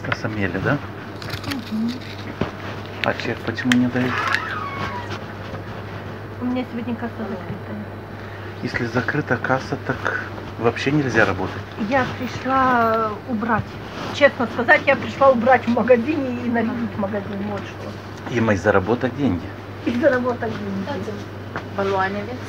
Красомели, да? Угу. А чек почему не дают? У меня сегодня касса закрытая. Если закрыта касса, так вообще нельзя работать. Я пришла убрать. Честно сказать, я пришла убрать в магазине и нарядить магазин. Вот что. Им и заработать деньги. И заработать деньги. Балуане ведь?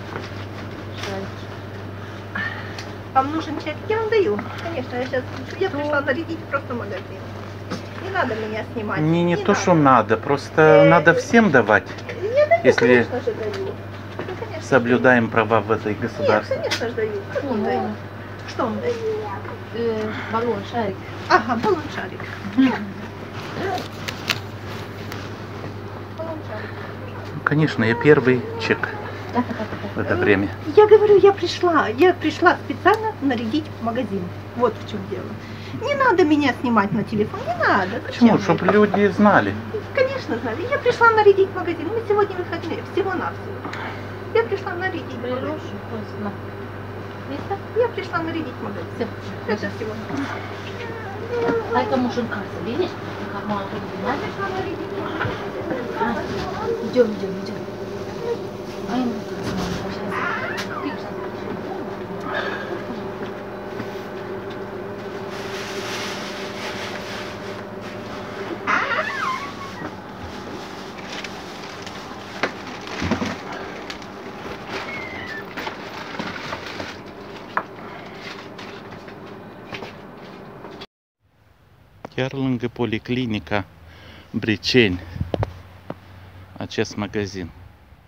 Вам нужен чек? Я вам даю. Конечно, я пришла нарядить просто магазин. Не надо меня снимать. Не то, что надо, просто надо всем давать. Я даю, Если конечно же даю. Ну, конечно, соблюдаем права в этой Нет, государстве. конечно же даю. Как не даю? Что он дает? Баллон, шарик. Ага, баллон-шарик. Ну, конечно, я первый чек в это время. Я говорю, я пришла специально нарядить магазин. Вот в чем дело. Не надо меня снимать на телефон, не надо. Почему? Зачем Чтобы это? люди знали. Конечно, знали. Я пришла нарядить магазин. Мы сегодня выходные, всего-навсего. Я пришла нарядить магазин. Я пришла нарядить магазин. Это всего-навсего. А это муженька, видишь? Как мама Я пришла нарядить магазин. Идем. Ай, Chiar policlinica Briceni, acest magazin.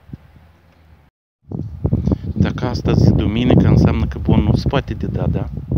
Dacă astăzi e duminică, înseamnă că bonul spate de da, da?